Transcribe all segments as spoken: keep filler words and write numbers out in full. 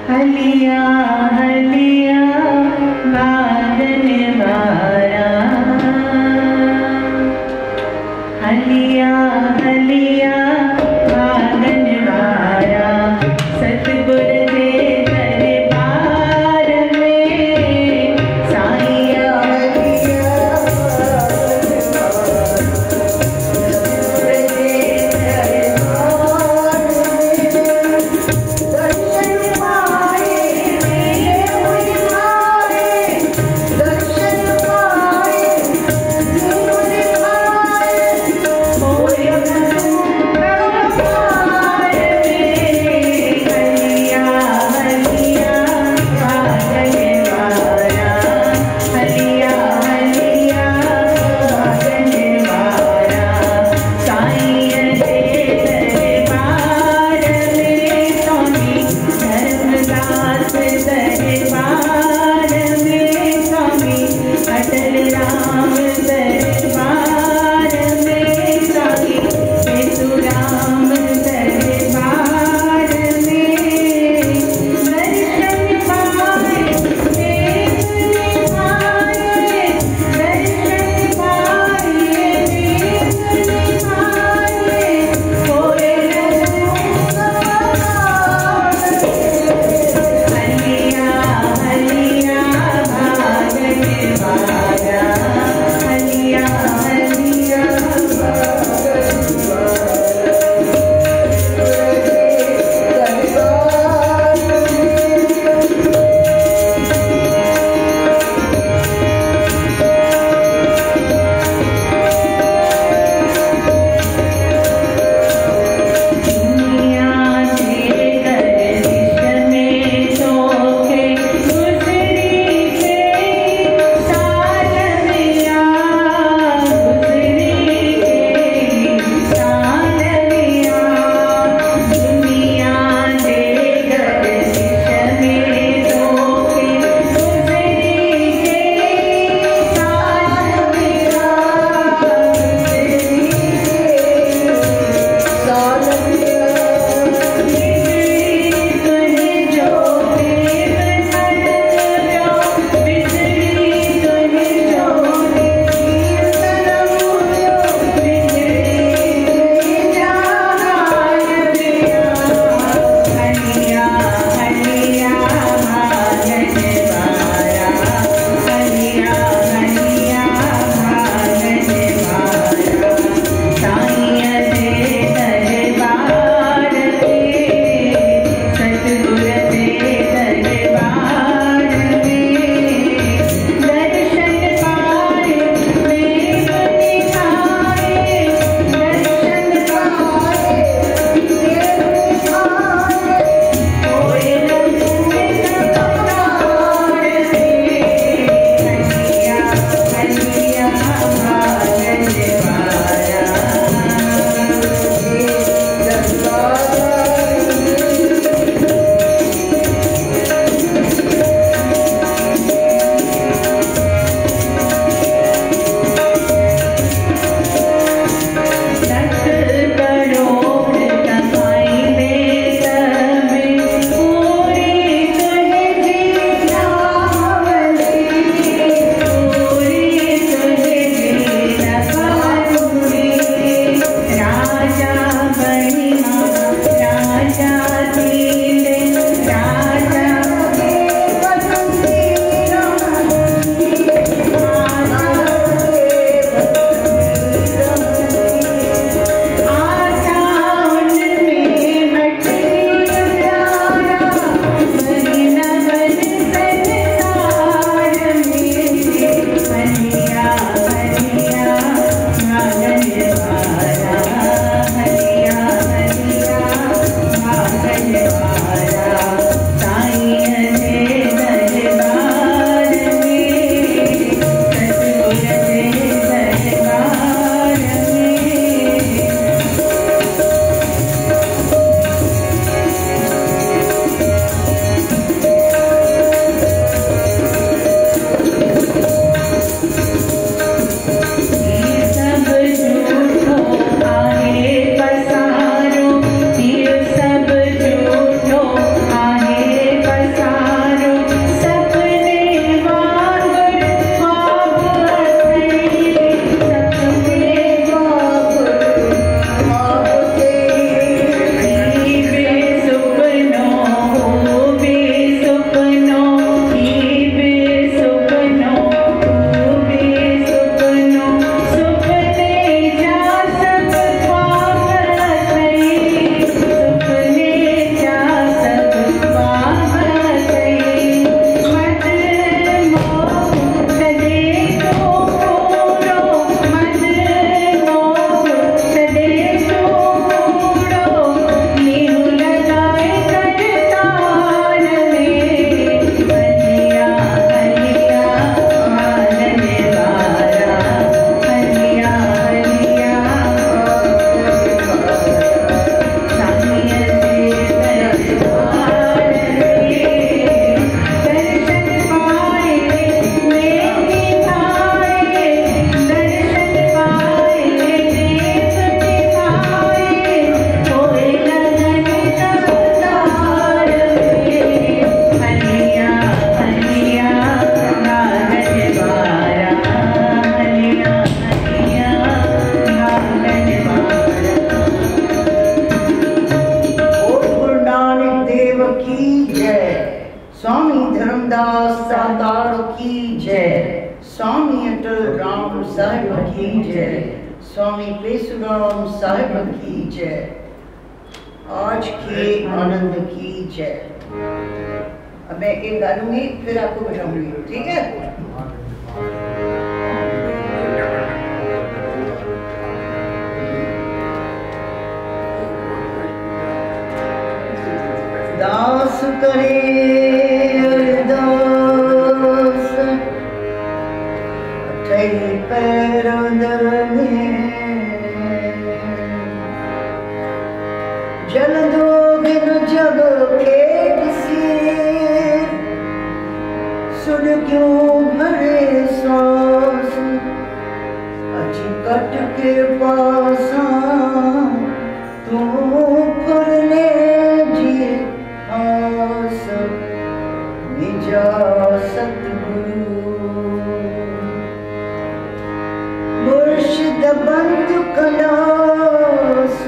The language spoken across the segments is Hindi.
हलिया हलिया बादन मारा, हलिया हलिया बादन मारा, सतगुर दे दरबार में साईया हलिया सतगुर दे दरबार में दर्शन पाए मेरे की जय, स्वामी धर्मदास साकार की जय, स्वामी अटल राम साहिब की जय, स्वामी पेसुराम साहिब की जय, आज के आनंद की जय। अब मैं एक गाऊंगी फिर आपको बजाऊंगी, ठीक है? दास करे अरदास अठई पैरों दरने, जल दो बिन जग के किसी, सुन क्यों भरे सांस, अजी कट के पासा तू फुरने जी आस, निजा सतगुरु मुर्शिद बंधु कलास,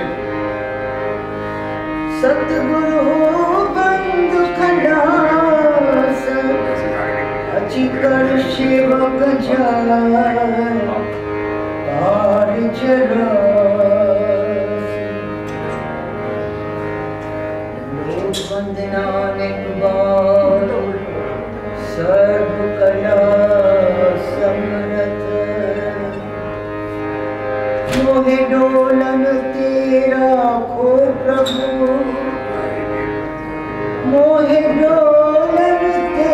सतगुरु बंधु खलास, अची कर सेवक जाय पार जरास। लोक वंदना निकबार सर्व कला समरथ, मोहे डोलन तेरा खो प्रभु, मोहे डोलन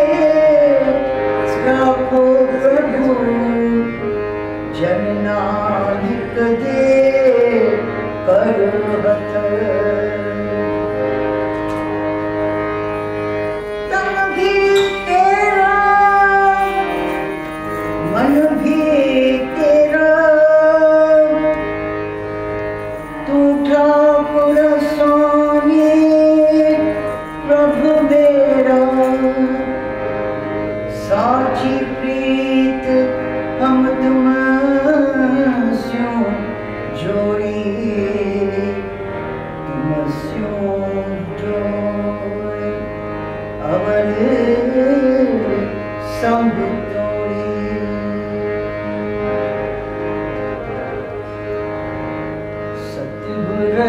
तेरा खो प्रभु, जन नानक दे कर हथ। तन भी तेरा मन भी तेरा, तू ठाकुर स्वामी प्रभु मेरा, साची प्रीत हम तुम स्यों जोड़ी, तुम स्यों जोड़े अवर संग तोड़ी। सतगुर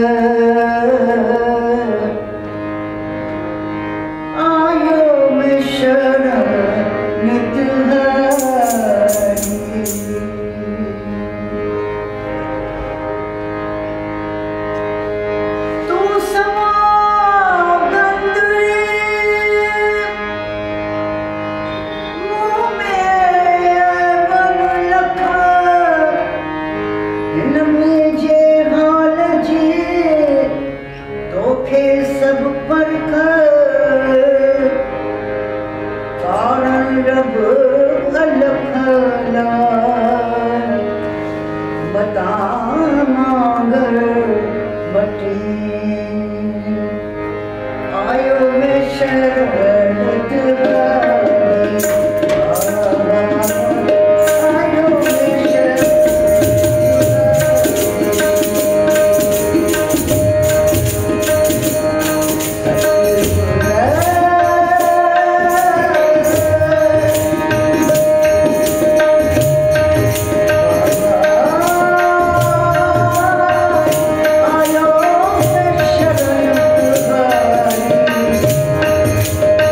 आयो में शरण नित हरि, तू समागत मुँह में बन लखा, इनमें जे हाल जी तोखे सब पर कारण रब अलखला, बता मांगर बटी आयो में शरण आयो में शरण। आयो में शरण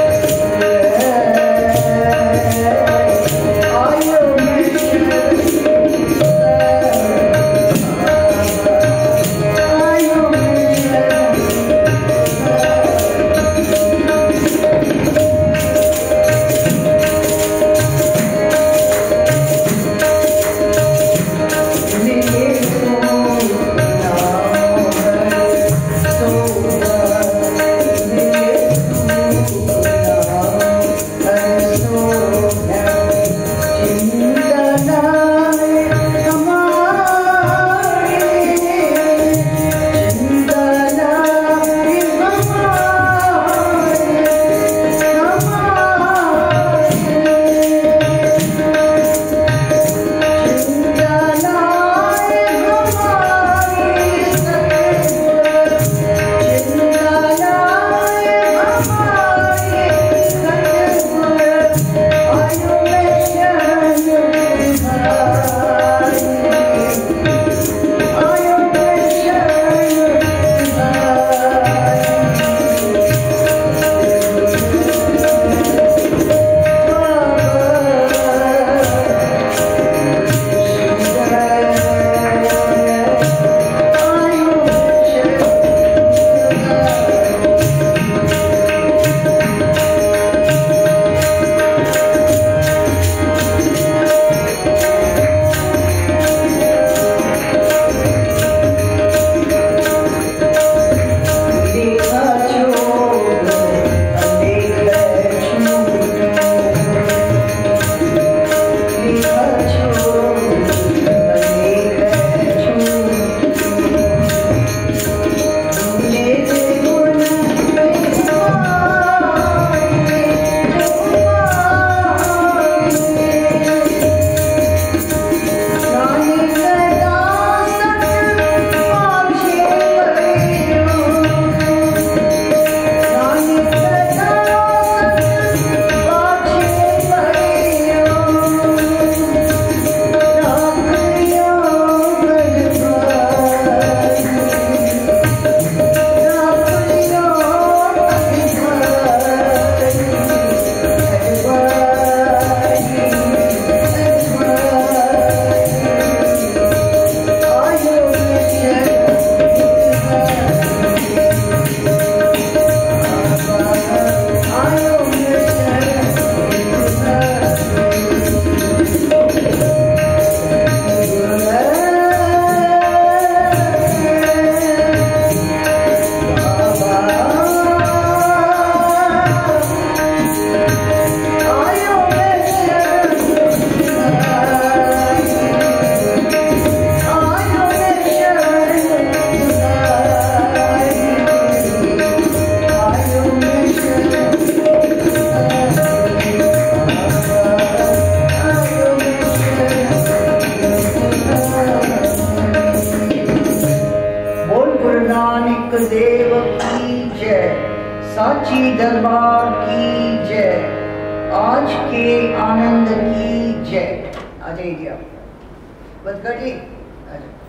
दरबार की जय, आज के आनंद की जय। आ जाइए आप, बदकर जी आ जाइए।